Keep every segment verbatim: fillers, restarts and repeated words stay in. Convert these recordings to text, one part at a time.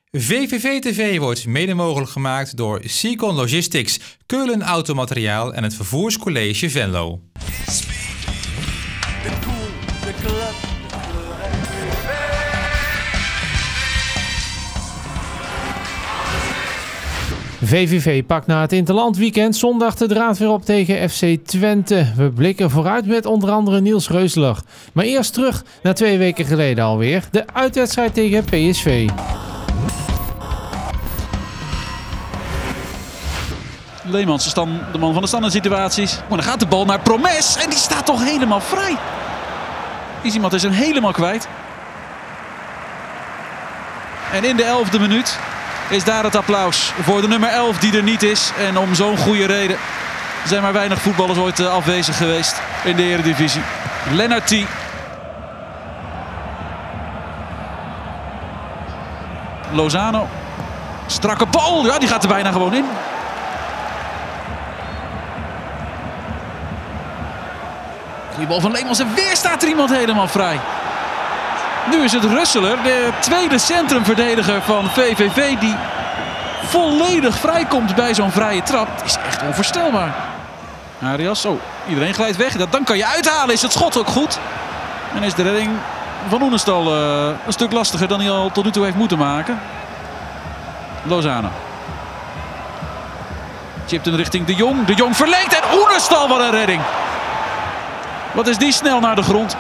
V V V T V wordt mede mogelijk gemaakt door Seacon Logistics, Keulen Automateriaal en het Vervoerscollege Venlo. V V V pakt na het interlandweekend zondag de draad weer op tegen F C Twente. We blikken vooruit met onder andere Niels Reuseler. Maar eerst terug naar twee weken geleden alweer. De uitwedstrijd tegen P S V. Leemans is dan de man van de standaard situaties. Maar dan gaat de bal naar Promes en die staat toch helemaal vrij. Iemand is hem helemaal kwijt. En in de elfde minuut is daar het applaus voor de nummer elf die er niet is. En om zo'n goede reden zijn maar weinig voetballers ooit afwezig geweest in de Eredivisie. Lennarty. Lozano. Strakke bal. Ja, die gaat er bijna gewoon in. Die bal van Leemans en weer staat er iemand helemaal vrij. Nu is het Reuseler, de tweede centrumverdediger van V V V, die volledig vrijkomt bij zo'n vrije trap. Het is echt onvoorstelbaar. Arias, oh, iedereen glijdt weg. Dat, dan kan je uithalen, is het schot ook goed. En is de redding van Oenestal uh, een stuk lastiger dan hij al tot nu toe heeft moeten maken. Lozano. Chipt hem richting De Jong. De Jong verlengt en Oenestal, wat een redding. Wat is die snel naar de grond.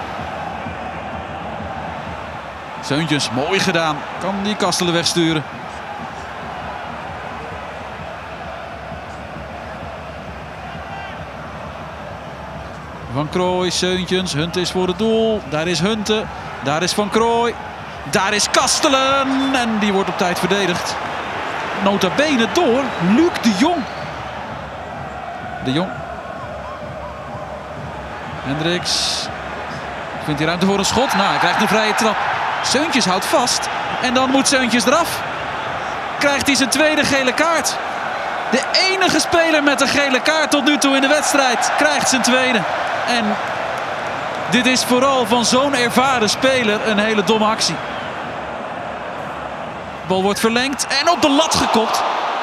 Seuntjes, mooi gedaan. Kan die Kastelen wegsturen. Van Krooij, Seuntjens. Hunte is voor het doel. Daar is Hunte. Daar is Van Krooij. Daar is Kastelen. En die wordt op tijd verdedigd. Nota bene door Luc de Jong. De Jong. Hendricks. Vindt hij ruimte voor een schot? Nou, hij krijgt een vrije trap. Seuntjes houdt vast. En dan moet Seuntjes eraf. Krijgt hij zijn tweede gele kaart. De enige speler met een gele kaart tot nu toe in de wedstrijd krijgt zijn tweede. En dit is vooral van zo'n ervaren speler een hele domme actie. De bal wordt verlengd en op de lat gekopt.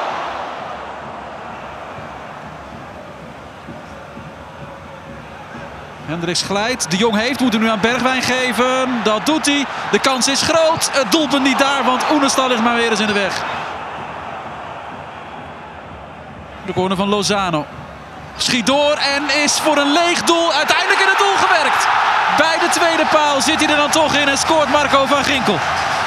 Hendricks glijdt. De Jong heeft, moet hem nu aan Bergwijn geven. Dat doet hij. De kans is groot. Het doelpunt niet daar, want Oenestal ligt maar weer eens in de weg. De corner van Lozano. Schiet door en is voor een leeg doel uiteindelijk in het doel gewerkt. Bij de tweede paal zit hij er dan toch in en scoort Marco van Ginkel.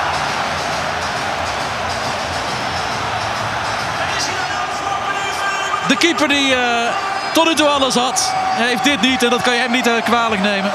De keeper die uh, tot nu toe alles had, heeft dit niet en dat kan je hem niet uh, kwalijk nemen.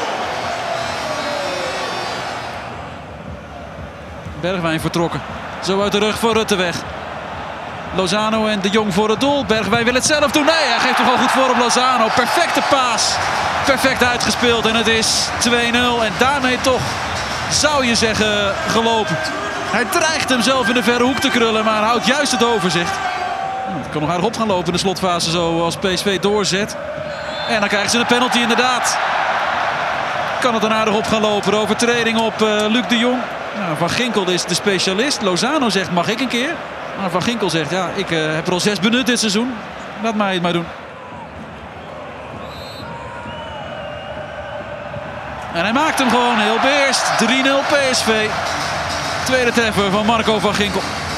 Bergwijn vertrokken. Zo uit de rug voor Rutte weg. Lozano en De Jong voor het doel. Bergwijn wil het zelf doen. Nee, hij geeft toch al goed voor op Lozano. Perfecte paas. Perfect uitgespeeld en het is twee nul. En daarmee toch, zou je zeggen, gelopen. Hij dreigt hem zelf in de verre hoek te krullen, maar houdt juist het overzicht. Het kan nog aardig op gaan lopen in de slotfase zo als P S V doorzet. En dan krijgen ze een penalty inderdaad. Kan het dan aardig op gaan lopen. Overtreding op uh, Luc de Jong. Nou, Van Ginkel is de specialist. Lozano zegt mag ik een keer. Maar Van Ginkel zegt ja, ik uh, heb er al zes benut dit seizoen. Laat mij het maar doen. En hij maakt hem gewoon heel beheerst. drie nul P S V. Tweede treffer van Marco van Ginkel.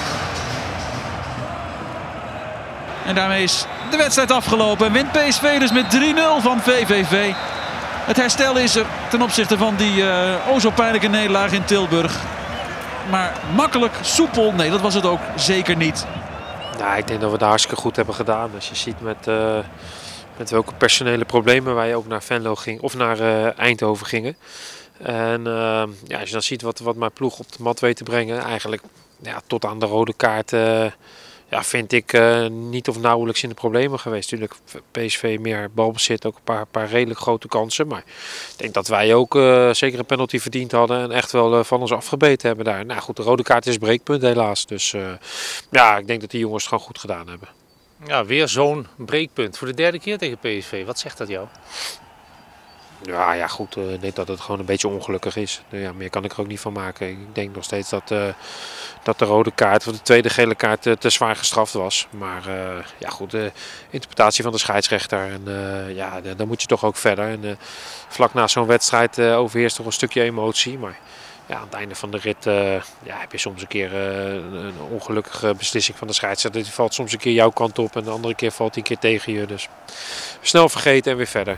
En daarmee is de wedstrijd afgelopen. En wint P S V dus met drie nul van V V V. Het herstel is er ten opzichte van die uh, o zo pijnlijke nederlaag in Tilburg. Maar makkelijk, soepel, nee, dat was het ook zeker niet. Nou, ik denk dat we het hartstikke goed hebben gedaan. Als je ziet met, uh, met welke personele problemen wij ook naar Venlo gingen of naar uh, Eindhoven gingen. En uh, ja, als je dan ziet wat, wat mijn ploeg op de mat weet te brengen, eigenlijk ja, tot aan de rode kaart. Uh, Ja, vind ik uh, niet of nauwelijks in de problemen geweest. Natuurlijk P S V meer balbezit, ook een paar, paar redelijk grote kansen. Maar ik denk dat wij ook uh, zeker een penalty verdiend hadden en echt wel uh, van ons afgebeten hebben daar. Nou goed, de rode kaart is breekpunt helaas. Dus uh, ja, ik denk dat die jongens het gewoon goed gedaan hebben. Ja, weer zo'n breekpunt voor de derde keer tegen P S V. Wat zegt dat jou? Ja, ja goed, uh, ik denk dat het gewoon een beetje ongelukkig is. Uh, ja, meer kan ik er ook niet van maken. Ik denk nog steeds dat, uh, dat de rode kaart, of de tweede gele kaart, uh, te zwaar gestraft was. Maar uh, ja goed, de interpretatie van de scheidsrechter. En uh, ja, dan moet je toch ook verder. En, uh, vlak na zo'n wedstrijd uh, overheerst toch een stukje emotie. Maar ja, aan het einde van de rit uh, ja, heb je soms een keer uh, een ongelukkige beslissing van de scheidsrechter. Die valt soms een keer jouw kant op en de andere keer valt die een keer tegen je. Dus snel vergeten en weer verder.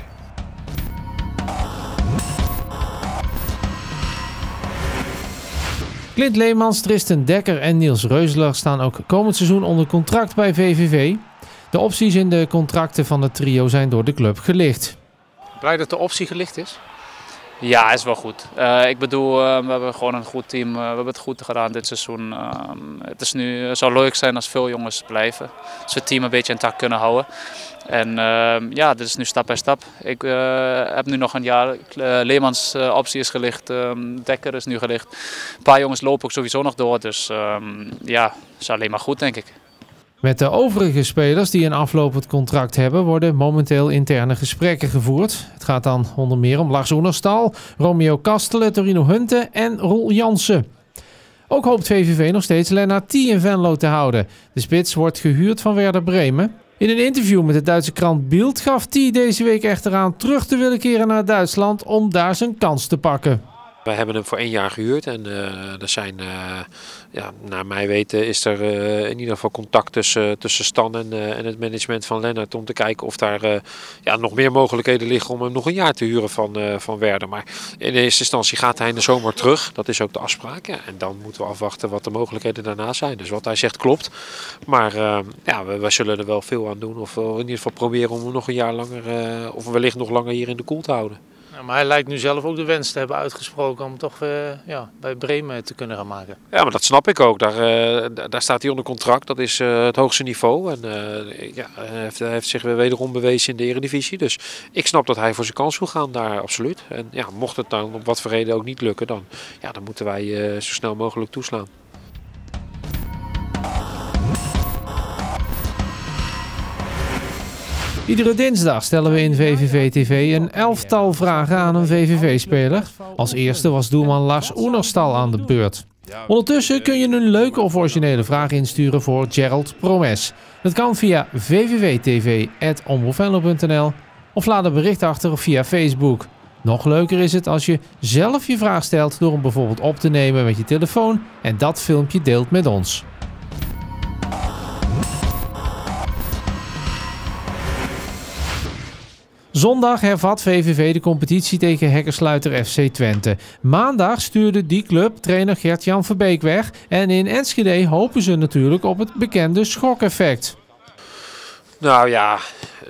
Clint Leemans, Tristan Dekker en Niels Reuseler staan ook komend seizoen onder contract bij V V V. De opties in de contracten van het trio zijn door de club gelicht. Blij dat de optie gelicht is? Ja, is wel goed. Uh, ik bedoel, uh, we hebben gewoon een goed team. Uh, we hebben het goed gedaan dit seizoen. Uh, het, is nu, het zou leuk zijn als veel jongens blijven. Als we het team een beetje intact kunnen houden. En uh, ja, dit is nu stap bij stap. Ik uh, heb nu nog een jaar. Uh, Leemans uh, optie is gelicht. Uh, Dekker is nu gelicht. Een paar jongens lopen ook sowieso nog door. Dus uh, ja, is alleen maar goed, denk ik. Met de overige spelers die een aflopend contract hebben, worden momenteel interne gesprekken gevoerd. Het gaat dan onder meer om Lars Oenerstal, Romeo Kastelen, Torino Hunte en Roel Jansen. Ook hoopt V V V nog steeds Lennart T in Venlo te houden. De spits wordt gehuurd van Werder Bremen. In een interview met de Duitse krant Bild gaf T deze week echter aan terug te willen keren naar Duitsland om daar zijn kans te pakken. Wij hebben hem voor één jaar gehuurd en uh, er zijn, uh, ja, naar mij weten is er uh, in ieder geval contact tussen, tussen Stan en, uh, en het management van Lennart om te kijken of daar uh, ja, nog meer mogelijkheden liggen om hem nog een jaar te huren van, uh, van Werder. Maar in eerste instantie gaat hij in de zomer terug, dat is ook de afspraak. Ja, en dan moeten we afwachten wat de mogelijkheden daarna zijn. Dus wat hij zegt klopt, maar uh, ja, wij, wij zullen er wel veel aan doen of in ieder geval proberen om hem nog een jaar langer uh, of wellicht nog langer hier in de koel te houden. Ja, maar hij lijkt nu zelf ook de wens te hebben uitgesproken om toch uh, ja, bij Bremen te kunnen gaan maken. Ja, maar dat snap ik ook. Daar, uh, daar staat hij onder contract. Dat is uh, het hoogste niveau. En uh, ja, hij heeft, hij heeft zich weer wederom bewezen in de Eredivisie. Dus ik snap dat hij voor zijn kans wil gaan daar, absoluut. En ja, mocht het dan op wat voor reden ook niet lukken, dan, ja, dan moeten wij uh, zo snel mogelijk toeslaan. Iedere dinsdag stellen we in V V V T V een elftal vragen aan een V V V-speler. Als eerste was doelman Lars Oenerstal aan de beurt. Ondertussen kun je een leuke of originele vraag insturen voor Gerald Promes. Dat kan via v v v t v punt omroep venlo punt n l of laat een bericht achter via Facebook. Nog leuker is het als je zelf je vraag stelt door hem bijvoorbeeld op te nemen met je telefoon en dat filmpje deelt met ons. Zondag hervat V V V de competitie tegen Hekkersluiter F C Twente. Maandag stuurde die club trainer Gert-Jan Verbeek weg. En in Enschede hopen ze natuurlijk op het bekende schokeffect. Nou ja,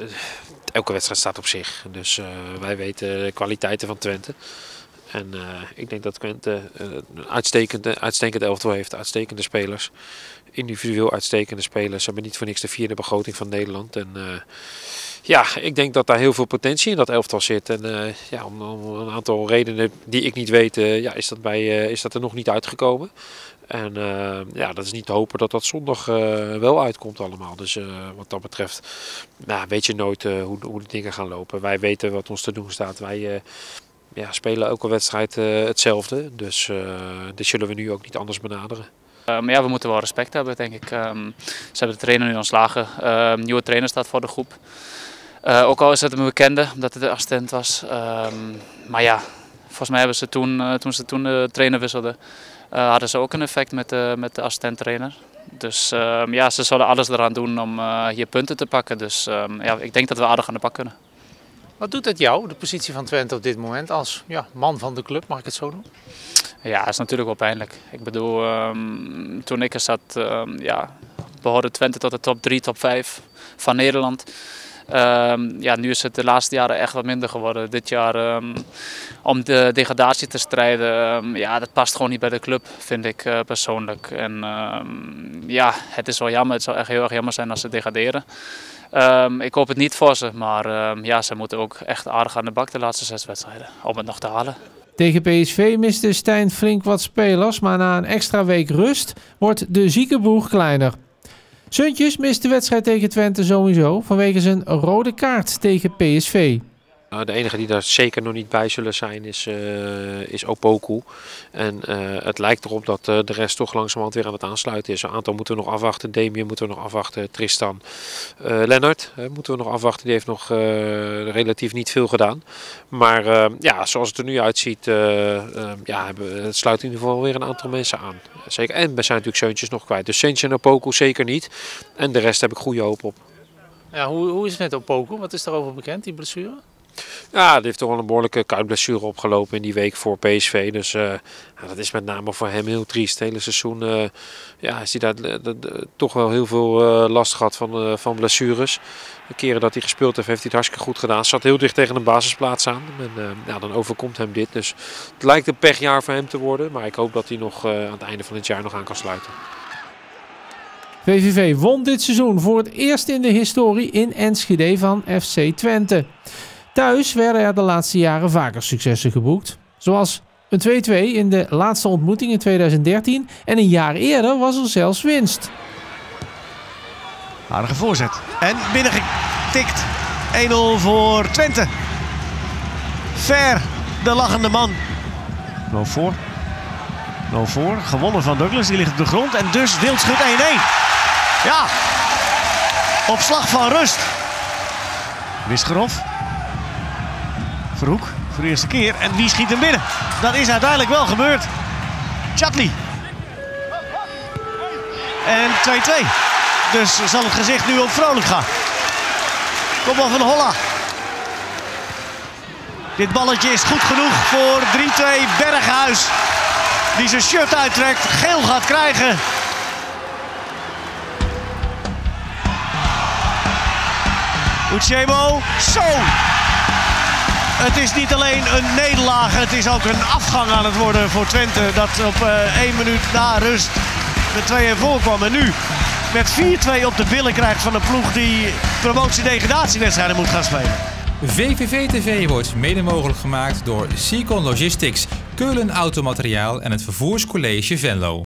elke wedstrijd staat op zich. Dus uh, wij weten de kwaliteiten van Twente. En uh, ik denk dat Twente uh, een uitstekende, uitstekend elftal heeft, uitstekende spelers. Individueel uitstekende spelers. Ze hebben niet voor niks de vierde begroting van Nederland. En uh, ja, ik denk dat daar heel veel potentie in dat elftal zit. En uh, ja, om, om een aantal redenen die ik niet weet, uh, ja, is, dat bij, uh, is dat er nog niet uitgekomen. En uh, ja, dat is niet te hopen dat dat zondag uh, wel uitkomt allemaal. Dus uh, wat dat betreft nou, weet je nooit uh, hoe, hoe de dingen gaan lopen. Wij weten wat ons te doen staat. Wij uh, ja, spelen elke wedstrijd uh, hetzelfde. Dus uh, dit zullen we nu ook niet anders benaderen. Uh, maar ja, we moeten wel respect hebben, denk ik. Um, ze hebben de trainer nu ontslagen. Uh, een nieuwe trainer staat voor de groep. Uh, ook al is het een bekende, omdat het de assistent was. Um, maar ja, volgens mij hebben ze toen, uh, toen ze toen de trainer wisselden, uh, hadden ze ook een effect met de, met de assistent trainer. Dus uh, ja, ze zullen alles eraan doen om uh, hier punten te pakken. Dus uh, ja, ik denk dat we aardig aan de bak kunnen. Wat doet het jou, de positie van Twente op dit moment, als ja, man van de club, mag ik het zo doen? Ja, dat is natuurlijk wel pijnlijk. Ik bedoel, um, toen ik er zat, um, ja, behoorde Twente tot de top drie, top vijf van Nederland. Um, ja, nu is het de laatste jaren echt wat minder geworden. Dit jaar um, om de degradatie te strijden, um, ja, dat past gewoon niet bij de club, vind ik uh, persoonlijk. En um, ja, het is wel jammer. Het zou echt heel erg jammer zijn als ze degraderen. Um, ik hoop het niet voor ze, maar um, ja, ze moeten ook echt aardig aan de bak de laatste zes wedstrijden om het nog te halen. Tegen P S V miste Stijn flink wat spelers, maar na een extra week rust wordt de zieke boeg kleiner. Suntjes mist de wedstrijd tegen Twente sowieso vanwege zijn rode kaart tegen P S V. Uh, de enige die daar zeker nog niet bij zullen zijn is, uh, is Opoku. En uh, het lijkt erop dat uh, de rest toch langzamerhand weer aan het aansluiten is. Een aantal moeten we nog afwachten. Damien moeten we nog afwachten. Tristan. Uh, Lennart uh, moeten we nog afwachten. Die heeft nog uh, relatief niet veel gedaan. Maar uh, ja, zoals het er nu uitziet, uh, uh, ja, het sluit in ieder geval weer een aantal mensen aan. Zeker. En we zijn natuurlijk Seuntjes nog kwijt. Dus Seuntje en Opoku zeker niet. En de rest heb ik goede hoop op. Ja, hoe, hoe is het met Opoku? Wat is daarover bekend, die blessure? Ja, die heeft toch wel een behoorlijke kuitblessure opgelopen in die week voor P S V. Dus uh, ja, dat is met name voor hem heel triest. Het hele seizoen uh, ja, is hij daar uh, uh, uh, toch wel heel veel uh, last gehad van, uh, van blessures. De keren dat hij gespeeld heeft, heeft hij het hartstikke goed gedaan. Zat heel dicht tegen een basisplaats aan. En uh, ja, dan overkomt hem dit. Dus het lijkt een pechjaar voor hem te worden. Maar ik hoop dat hij nog uh, aan het einde van het jaar nog aan kan sluiten. V V V won dit seizoen voor het eerst in de historie in Enschede van F C Twente. Thuis werden er de laatste jaren vaker successen geboekt. Zoals een twee-twee in de laatste ontmoeting in tweeduizend dertien en een jaar eerder was er zelfs winst. Aardige voorzet. En binnengetikt. één nul voor Twente. Ver, de lachende man. nul voor. nul voor. Gewonnen van Douglas. Die ligt op de grond. En dus Wildschut één één. Ja. Op slag van rust. Wisgerhof. Verhoek voor de eerste keer. En wie schiet hem binnen? Dat is uiteindelijk wel gebeurd. Chatli. En twee twee. Dus zal het gezicht nu op vrolijk gaan. Kopbal van Holla. Dit balletje is goed genoeg voor drie twee Berghuis. Die zijn shirt uittrekt. Geel gaat krijgen. Uchebo. Zo. Het is niet alleen een nederlaag, het is ook een afgang aan het worden voor Twente. Dat op uh, één minuut na rust met twee een voorkwam. En nu met vier twee op de billen krijgt van een ploeg die promotie-degradatiewedstrijden moet gaan spelen. V V V T V wordt mede mogelijk gemaakt door Seacon Logistics, Keulen Automateriaal en het Vervoerscollege Venlo.